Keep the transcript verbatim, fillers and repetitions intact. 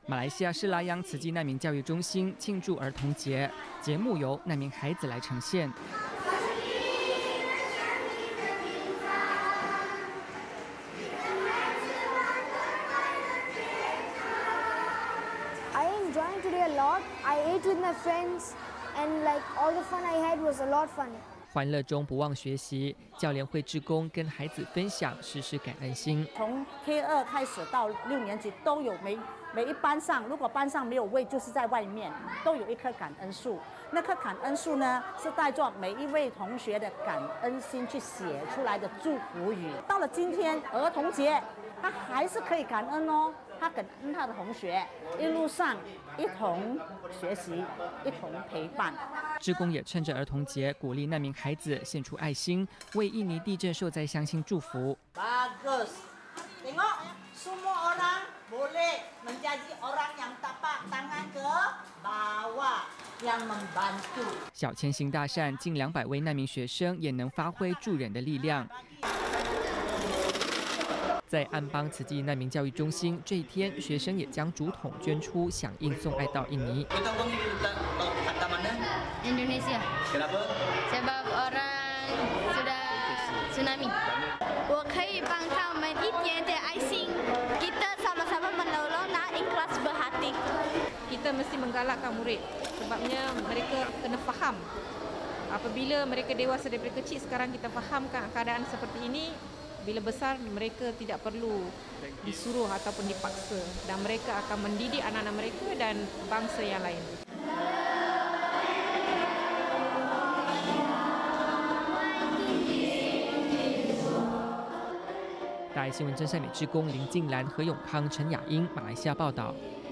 马来西亚士拉央慈济难民教育中心庆祝儿童节，节目由难民孩子来呈现。 I enjoyed today a lot. I ate with my friends, and like all the fun I had was a lot fun. 欢乐中不忘学习，教联会志工跟孩子分享时时感恩心。 从 K 二开始到六年级都有每每一班上，如果班上没有位，就是在外面都有一棵感恩树。那棵感恩树呢，是带着每一位同学的感恩心去写出来的祝福语。到了今天儿童节，他还是可以感恩哦。他感恩他的同学，一路上一同学习，一同陪伴。 志工也趁着儿童节，鼓励难民孩子献出爱心，为印尼地震受灾乡亲祝福。 Bagus. Tengok, semua orang boleh menjadi orang yang tapak tangan ke bawah yang membantu. 小千心大善，近两百位难民学生也能发挥助人的力量。在安邦慈济难民教育中心，这一天学生也将竹筒捐出，响应送爱到印尼。 Indonesia. Kenapa? Sebab orang sudah tsunami. 我可以帮他们一点点爱心。Kita sama-sama menolong dan ikhlas berhati. Kita mesti menggalakkan murid sebabnya mereka kena faham. Apabila mereka dewasa daripada kecil, sekarang kita fahamkan keadaan seperti ini. Bila besar, mereka tidak perlu disuruh ataupun dipaksa dan mereka akan mendidik anak-anak mereka dan bangsa yang lain. 大爱新闻真善美志工林静兰、何永康、陈雅英，马来西亚报道。